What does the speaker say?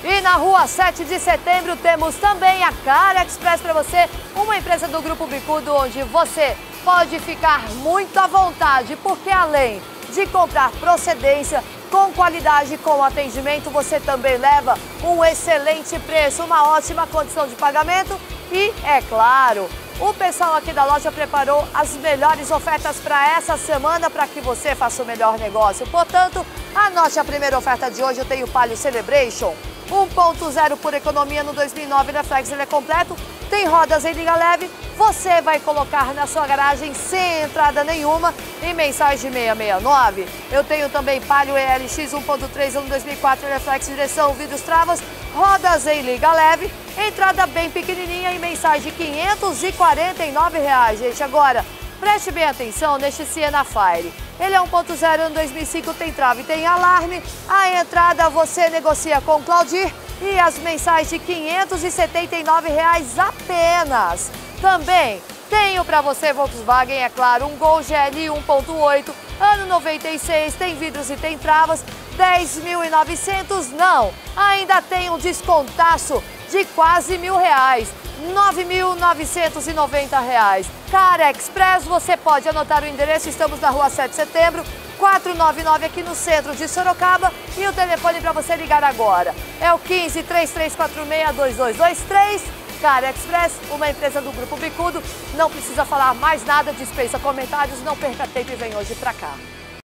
E na rua 7 de setembro temos também a Car Express para você, uma empresa do Grupo Bicudo, onde você pode ficar muito à vontade, porque além de comprar procedência, com qualidade, com atendimento, você também leva um excelente preço, uma ótima condição de pagamento e, é claro, o pessoal aqui da loja preparou as melhores ofertas para essa semana para que você faça o melhor negócio. Portanto, anote a primeira oferta de hoje. Eu tenho o Palio Celebration 1.0 por economia no 2009 na Flex, ele é completo, tem rodas em liga leve, você vai colocar na sua garagem sem entrada nenhuma e mensagem 669. Eu tenho também Palio ELX 1.3 no 2004, ele é Flex, direção, vidros, travas, rodas em liga leve, entrada bem pequenininha e mensagem de R$ 549, gente. Agora, preste bem atenção neste Siena Fire. Ele é 1.0 no 2005, tem trava e tem alarme. A entrada você negocia com o Claudir e as mensais de R$ 579 apenas. Também tenho para você Volkswagen, é claro, um Gol GLI 1.8, ano 96, tem vidros e tem travas, 10.900, não. Ainda tem um descontaço de quase R$ 1.000, R$ 9.990. Car Express, você pode anotar o endereço, estamos na rua 7 de setembro, 499 aqui no centro de Sorocaba e o telefone para você ligar agora é o 15 3346 2223. Car Express, uma empresa do Grupo Bicudo, não precisa falar mais nada, dispensa comentários, não perca tempo e vem hoje para cá.